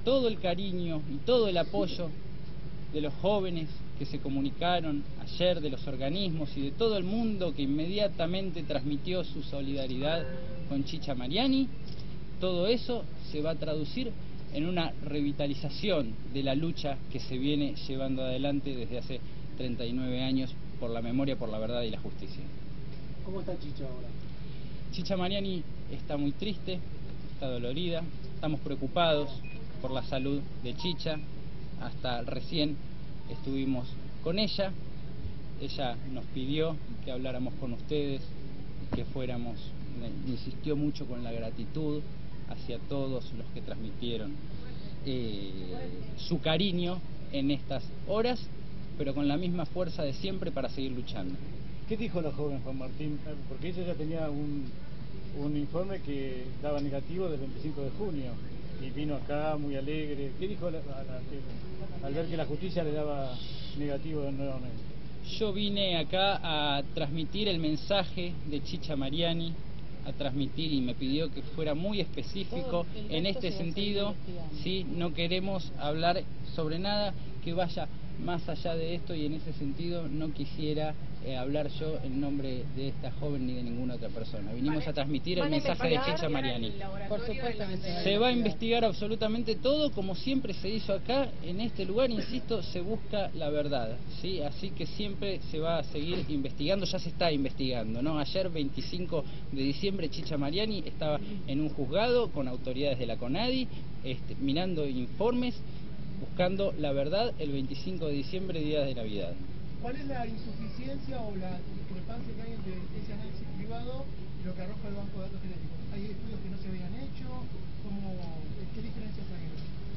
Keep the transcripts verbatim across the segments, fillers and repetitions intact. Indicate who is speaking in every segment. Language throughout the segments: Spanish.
Speaker 1: todo el cariño y todo el apoyo de los jóvenes que se comunicaron ayer, de los organismos y de todo el mundo que inmediatamente transmitió su solidaridad con Chicha Mariani. Todo eso se va a traducir en una revitalización de la lucha que se viene llevando adelante desde hace treinta y nueve años por la memoria, por la verdad y la justicia.
Speaker 2: ¿Cómo está Chicha ahora?
Speaker 1: Chicha Mariani está muy triste, está dolorida, estamos preocupados por la salud de Chicha. Hasta recién estuvimos con ella, ella nos pidió que habláramos con ustedes, que fuéramos, insistió mucho con la gratitud hacia todos los que transmitieron eh, su cariño en estas horas, pero con la misma fuerza de siempre para seguir luchando.
Speaker 2: ¿Qué dijo la joven, Juan Martín? Porque ella ya tenía un, un informe que daba negativo del veinticinco de junio y vino acá muy alegre. ¿Qué dijo la, a la, al ver que la justicia le daba negativo nuevamente?
Speaker 1: Yo vine acá a transmitir el mensaje de Chicha Mariani, a transmitir, y me pidió que fuera muy específico en este sentido. Sí, no queremos hablar sobre nada que vaya más allá de esto, y en ese sentido no quisiera eh, hablar yo en nombre de esta joven ni de ninguna otra persona. Vinimos vale. a transmitir el mensaje de Chicha Mariani.
Speaker 3: Por supuesto que se,
Speaker 1: se va a investigar absolutamente todo, como siempre se hizo acá, en este lugar, insisto, se busca la verdad, ¿sí? Así que siempre se va a seguir investigando, ya se está investigando, ¿no? Ayer, veinticinco de diciembre, Chicha Mariani estaba en un juzgado con autoridades de la CONADI, este, mirando informes, buscando la verdad el veinticinco de diciembre, día de Navidad.
Speaker 4: ¿Cuál es la insuficiencia o la discrepancia que hay entre ese análisis privado y lo que arroja el Banco de Datos Genéticos? ¿Hay estudios que no se habían hecho? ¿Cómo, ¿Qué diferencias hay?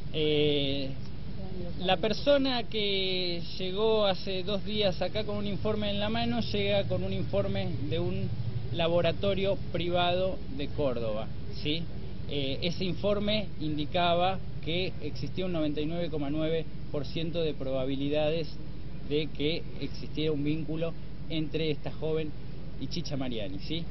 Speaker 1: Eh, la persona que llegó hace dos días acá con un informe en la mano llega con un informe de un laboratorio privado de Córdoba, ¿sí? Eh, ese informe indicaba que existía un noventa y nueve coma nueve por ciento de probabilidades de que existiera un vínculo entre esta joven y Chicha Mariani, ¿sí?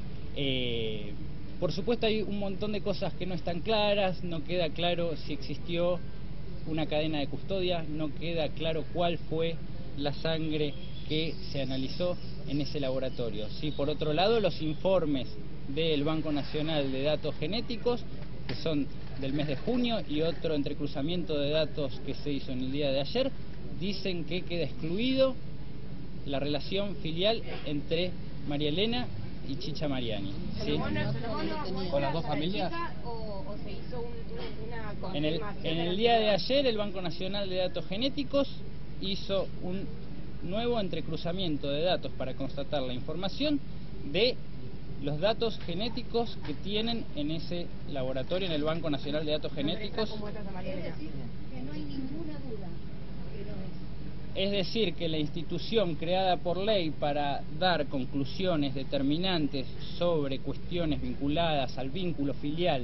Speaker 1: Eh, por supuesto hay un montón de cosas que no están claras, no queda claro si existió una cadena de custodia, no queda claro cuál fue la sangre que se analizó en ese laboratorio, ¿sí? Por otro lado, los informes del Banco Nacional de Datos Genéticos, que son del mes de junio, y otro entrecruzamiento de datos que se hizo en el día de ayer, dicen que queda excluido la relación filial entre María Elena y Chicha Mariani, ¿sí?
Speaker 3: ¿Con las dos familias?
Speaker 5: ¿O, o se hizo un, una confirmación?
Speaker 1: En el, en el día de ayer el Banco Nacional de Datos Genéticos hizo un nuevo entrecruzamiento de datos para constatar la información de los datos genéticos que tienen en ese laboratorio, en el Banco Nacional de Datos Genéticos.
Speaker 6: Es decir, que no hay ninguna duda que lo es.
Speaker 1: Es decir, que la institución creada por ley para dar conclusiones determinantes sobre cuestiones vinculadas al vínculo filial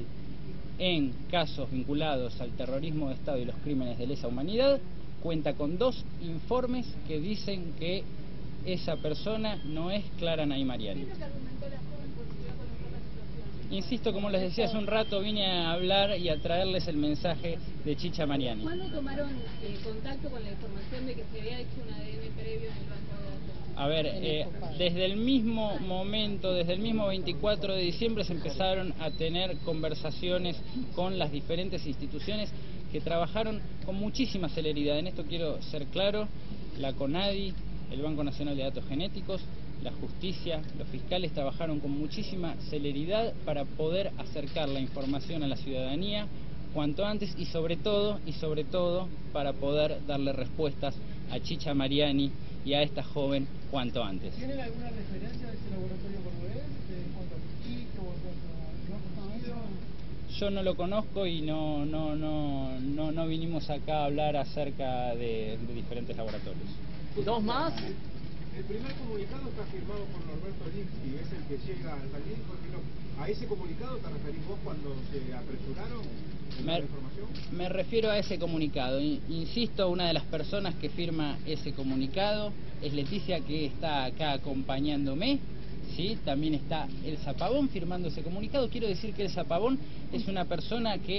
Speaker 1: en casos vinculados al terrorismo de Estado y los crímenes de lesa humanidad, cuenta con dos informes que dicen que esa persona no es Clara Nay Mariani.
Speaker 6: ¿Qué es lo que argumentó la joven por qué va a conocer la situación?
Speaker 1: Insisto, como les decía hace un rato, vine a hablar y a traerles el mensaje de Chicha Mariani.
Speaker 3: ¿Cuándo tomaron eh, contacto con la información de que se había hecho un A D N previo en el Banco de Datos?
Speaker 1: A ver, eh, desde el mismo momento, desde el mismo veinticuatro de diciembre se empezaron a tener conversaciones con las diferentes instituciones que trabajaron con muchísima celeridad. En esto quiero ser claro, la CONADI, el Banco Nacional de Datos Genéticos, la justicia, los fiscales trabajaron con muchísima celeridad para poder acercar la información a la ciudadanía cuanto antes, y sobre todo, y sobre todo para poder darle respuestas a Chicha Mariani y a esta joven cuanto antes.
Speaker 4: ¿Tienen alguna referencia de ese laboratorio cordobés en cuanto a Piquito o en cuanto a no?
Speaker 1: Yo no lo conozco y no, no, no, no, no vinimos acá a hablar acerca de, de diferentes laboratorios.
Speaker 3: ¿Dos más?
Speaker 7: El primer comunicado está firmado por Norberto Lipski, es el que llega al jardín, porque no, ¿a ese comunicado te referís vos cuando se apresuraron en la información?
Speaker 1: Me refiero a ese comunicado. Insisto, una de las personas que firma ese comunicado es Leticia, que está acá acompañándome, ¿sí? También está Elsa Pavón firmando ese comunicado. Quiero decir que Elsa Pavón es una persona que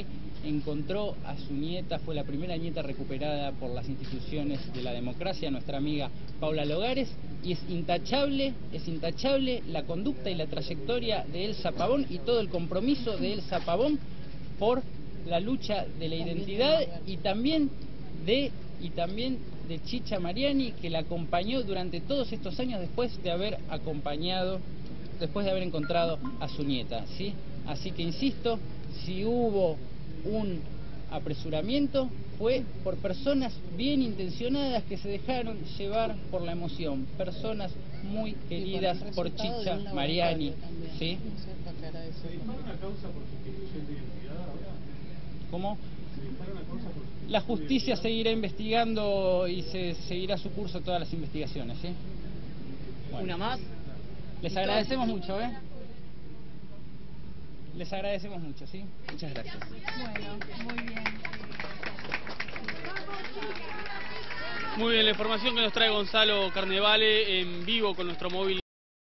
Speaker 1: encontró a su nieta, fue la primera nieta recuperada por las instituciones de la democracia, nuestra amiga Paula Logares, y es intachable, es intachable la conducta y la trayectoria de Elsa Pavón y todo el compromiso de Elsa Pavón por la lucha de la identidad y también de y también de Chicha Mariani, que la acompañó durante todos estos años después de haber acompañado, después de haber encontrado a su nieta, ¿sí? Así que insisto, si hubo un apresuramiento fue por personas bien intencionadas que se dejaron llevar por la emoción, personas muy queridas por Chicha Mariani, ¿sí?
Speaker 2: ¿Se dispara una causa por sustitución de identidad ahora?
Speaker 1: ¿Cómo?
Speaker 2: ¿Se dispara una causa por sustitución?
Speaker 1: La justicia seguirá investigando y se seguirá su curso todas las investigaciones, ¿sí? Bueno,
Speaker 8: Una más.
Speaker 1: les agradecemos mucho, ¿eh? Les agradecemos mucho, ¿sí? Muchas gracias.
Speaker 9: Bueno, muy bien.
Speaker 10: Muy bien, la información que nos trae Gonzalo Carnevale en vivo con nuestro móvil.